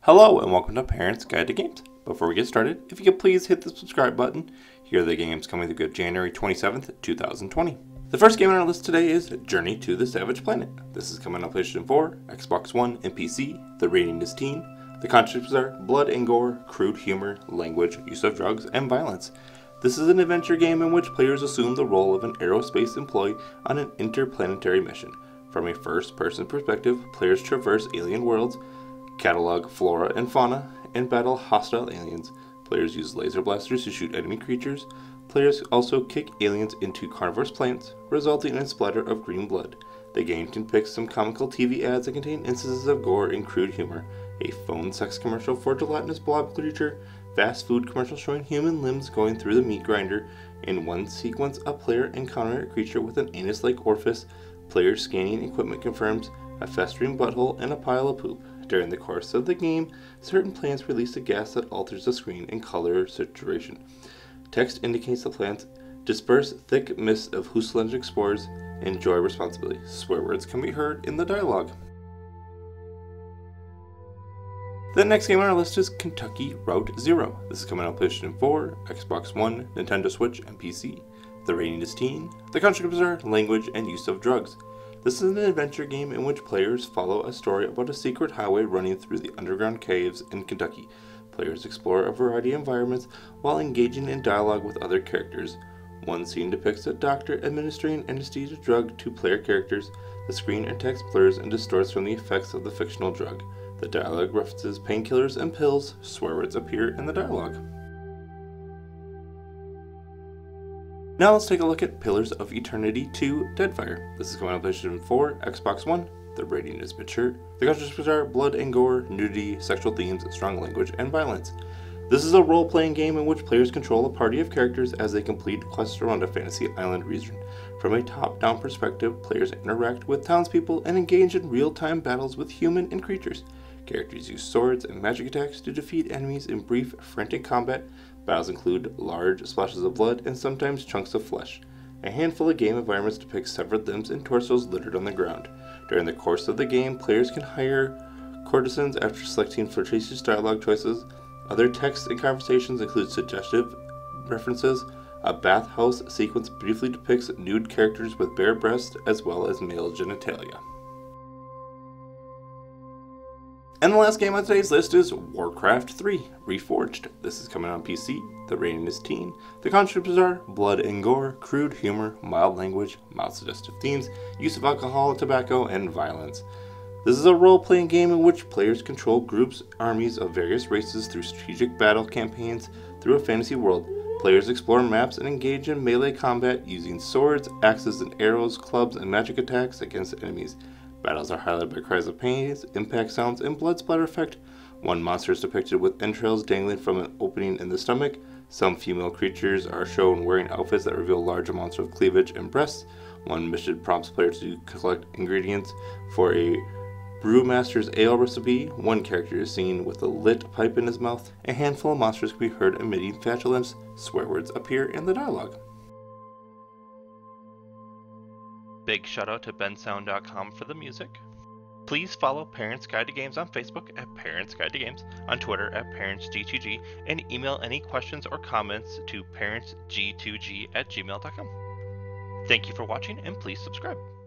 Hello and welcome to Parents Guide to Games. Before we get started, if you could please hit the subscribe button. Here are the games coming through January 27th, 2020. The first game on our list today is Journey to the Savage Planet. This is coming on PlayStation 4, Xbox One, and PC. The rating is teen. The concepts are blood and gore, crude humor, language, use of drugs, and violence. This is an adventure game in which players assume the role of an aerospace employee on an interplanetary mission. From a first-person perspective, players traverse alien worlds, catalog flora and fauna, and battle hostile aliens. Players use laser blasters to shoot enemy creatures. Players also kick aliens into carnivorous plants, resulting in a splatter of green blood. The game can pick some comical TV ads that contain instances of gore and crude humor, a phone sex commercial for a gelatinous blob creature, fast food commercial showing human limbs going through the meat grinder. In one sequence, a player encounters a creature with an anus-like orifice. Player scanning equipment confirms a festering butthole and a pile of poop. During the course of the game, certain plants release a gas that alters the screen and color saturation. Text indicates the plants disperse thick mists of hallucinogenic spores. Enjoy responsibly. Swear words can be heard in the dialogue. The next game on our list is Kentucky Route Zero. This is coming out on PlayStation 4, Xbox One, Nintendo Switch, and PC. The rating is teen. The concepts are language and use of drugs. This is an adventure game in which players follow a story about a secret highway running through the underground caves in Kentucky. Players explore a variety of environments while engaging in dialogue with other characters. One scene depicts a doctor administering anesthesia drug to player characters. The screen and text blurs and distorts from the effects of the fictional drug. The dialogue references painkillers and pills. Swear words appear in the dialogue. Now let's take a look at Pillars of Eternity 2 Deadfire. This is coming on PlayStation 4, Xbox One. The rating is mature. The concepts are blood and gore, nudity, sexual themes, strong language, and violence. This is a role-playing game in which players control a party of characters as they complete quests around a fantasy island region. From a top-down perspective, players interact with townspeople and engage in real-time battles with human and creatures. Characters use swords and magic attacks to defeat enemies in brief, frantic combat. Battles include large splashes of blood and sometimes chunks of flesh. A handful of game environments depict severed limbs and torsos littered on the ground. During the course of the game, players can hire courtesans after selecting flirtatious dialogue choices. Other texts and conversations include suggestive references. A bathhouse sequence briefly depicts nude characters with bare breasts as well as male genitalia. And the last game on today's list is Warcraft 3 Reforged. This is coming on PC. The rating is teen. The concepts are blood and gore, crude humor, mild language, mild suggestive themes, use of alcohol, tobacco, and violence. This is a role-playing game in which players control groups, armies of various races through strategic battle campaigns through a fantasy world. Players explore maps and engage in melee combat using swords, axes, and arrows, clubs, and magic attacks against enemies. Battles are highlighted by cries of pain, impact sounds, and blood splatter effect. One monster is depicted with entrails dangling from an opening in the stomach. Some female creatures are shown wearing outfits that reveal large amounts of cleavage and breasts. One mission prompts players to collect ingredients for a brewmaster's ale recipe. One character is seen with a lit pipe in his mouth. A handful of monsters can be heard emitting flatulence. Swear words appear in the dialogue. Big shout out to bensound.com for the music. Please follow Parents Guide to Games on Facebook at Parents Guide to Games, on Twitter at ParentsG2G, and email any questions or comments to parentsg2g@gmail.com. Thank you for watching, and please subscribe.